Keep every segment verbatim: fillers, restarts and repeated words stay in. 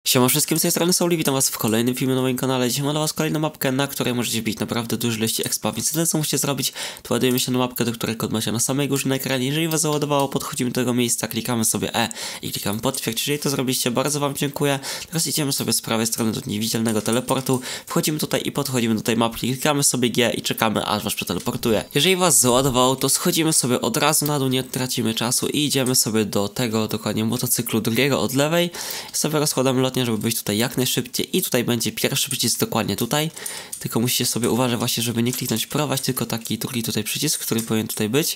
Siema wszystkim, z tej strony Souli, witam was w kolejnym filmie na moim kanale. Dzisiaj mam dla was kolejną mapkę, na której możecie wbić naprawdę duże ilości expa, więc tyle co musicie zrobić, to ładujemy się na mapkę, do której kod macie na samej górze na ekranie. Jeżeli was załadowało, podchodzimy do tego miejsca, klikamy sobie E i klikamy potwierdź. Jeżeli to zrobiliście, bardzo wam dziękuję. Teraz idziemy sobie z prawej strony do niewidzialnego teleportu, wchodzimy tutaj i podchodzimy do tej mapki, klikamy sobie G i czekamy, aż was przeteleportuje. Jeżeli was załadowało, to schodzimy sobie od razu na dół, nie tracimy czasu i idziemy sobie do tego dokładnie motocyklu drugiego od lewej. Sobie rozkładamy lotnię, żeby być tutaj jak najszybciej i tutaj będzie pierwszy przycisk dokładnie tutaj, tylko musicie sobie uważać właśnie, żeby nie kliknąć prowadź, tylko taki drugi tutaj przycisk, który powinien tutaj być.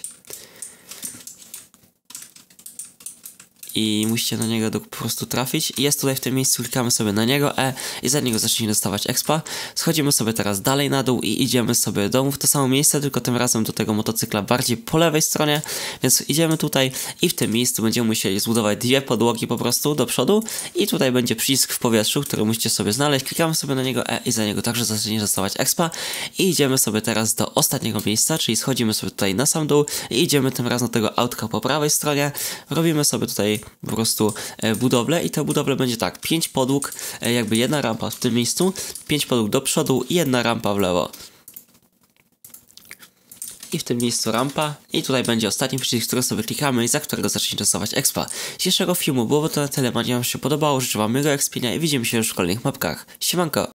I musicie na niego do, po prostu trafić. Jest tutaj w tym miejscu, klikamy sobie na niego E i za niego zaczniecie dostawać expa. Schodzimy sobie teraz dalej na dół i idziemy sobie do w to samo miejsce, tylko tym razem do tego motocykla bardziej po lewej stronie, więc idziemy tutaj i w tym miejscu będziemy musieli zbudować dwie podłogi po prostu do przodu i tutaj będzie przycisk w powietrzu, który musicie sobie znaleźć. Klikamy sobie na niego E i za niego także zaczniecie dostawać expa i idziemy sobie teraz do ostatniego miejsca, czyli schodzimy sobie tutaj na sam dół i idziemy tym razem do tego autka po prawej stronie. Robimy sobie tutaj po prostu e, budowlę i ta budowla będzie tak, pięć podłóg, e, jakby jedna rampa w tym miejscu, pięć podłóg do przodu i jedna rampa w lewo. I w tym miejscu rampa i tutaj będzie ostatni przycisk, który sobie klikamy i za którego zaczniecie dostawać expa. Z dzisiejszego filmu było to na tyle, mam nadzieję, że wam się podobało, życzę wam miłego expienia i widzimy się już w kolejnych mapkach. Siemanko!